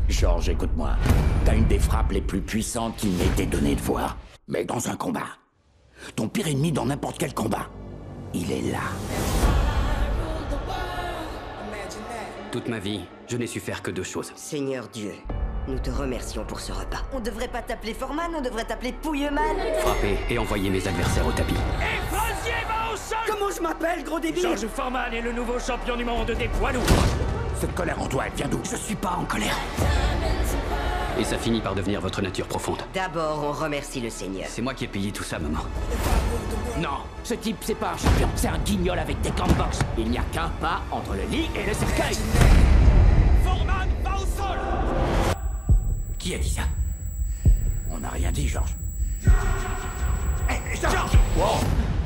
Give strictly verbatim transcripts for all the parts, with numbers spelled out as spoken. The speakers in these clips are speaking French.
George, écoute-moi. T'as une des frappes les plus puissantes qu'il m'ait été donné de voir. Mais dans un combat. Ton pire ennemi dans n'importe quel combat. Il est là. Toute ma vie, je n'ai su faire que deux choses. Seigneur Dieu, nous te remercions pour ce repas. On devrait pas t'appeler Foreman, on devrait t'appeler Pouilleman. Frapper et envoyer mes adversaires au tapis. Explosivement au sol. Comment je m'appelle, gros débile? George Foreman est le nouveau champion du monde des poids lourds. Cette colère en toi, elle vient d'où? Je suis pas en colère. Et ça finit par devenir votre nature profonde. D'abord, on remercie le Seigneur. C'est moi qui ai payé tout ça, maman. Non, ce type, c'est pas un champion. C'est un guignol avec des gants de boxe. Il n'y a qu'un pas entre le lit et le cercueil. Foreman va au sol. Qui a dit ça? On n'a rien dit, George. Hé, George! Wow!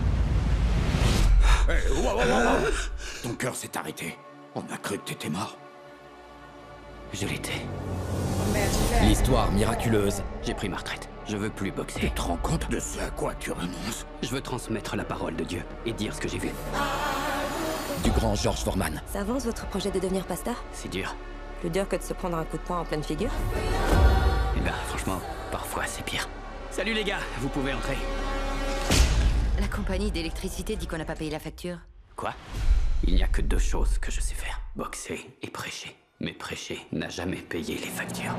Hey, wow, wow, wow, wow. Ton cœur s'est arrêté. On a cru que t'étais mort. Je l'étais. L'histoire miraculeuse. J'ai pris ma retraite. Je veux plus Tu boxer. te rends compte de ce à quoi tu renonces? Je veux transmettre la parole de Dieu et dire ce que j'ai vu. Du grand George Foreman. Ça avance votre projet de devenir pasteur? C'est dur. Plus dur que de se prendre un coup de poing en pleine figure? Eh ben, franchement, parfois c'est pire. Salut les gars, vous pouvez entrer. La compagnie d'électricité dit qu'on n'a pas payé la facture. Quoi? Il n'y a que deux choses que je sais faire. Boxer et prêcher. Mais prêcher n'a jamais payé les factures.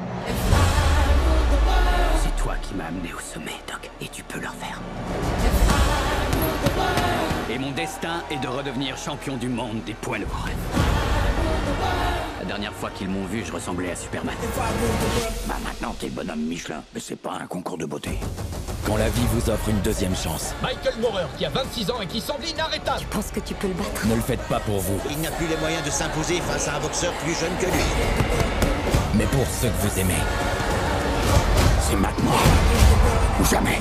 C'est toi qui m'as amené au sommet, Doc. Et tu peux le refaire. Et mon destin est de redevenir champion du monde des poids lourds. La dernière fois qu'ils m'ont vu, je ressemblais à Superman. Bah maintenant, t'es le bonhomme Michelin. Mais c'est pas un concours de beauté. Quand la vie vous offre une deuxième chance, Michael Moorer, qui a vingt-six ans et qui semble inarrêtable. Tu penses que tu peux le battre? ne le faites pas pour vous, Il n'a plus les moyens de s'imposer face à un boxeur plus jeune que lui. mais pour ceux que vous aimez. C'est maintenant ou jamais.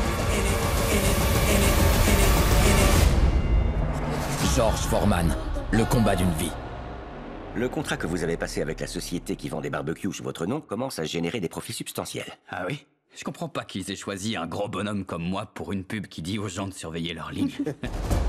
George Foreman, le combat d'une vie. Le contrat que vous avez passé avec la société qui vend des barbecues sous votre nom commence à générer des profits substantiels. Ah oui? Je comprends pas qu'ils aient choisi un gros bonhomme comme moi pour une pub qui dit aux gens de surveiller leur ligne.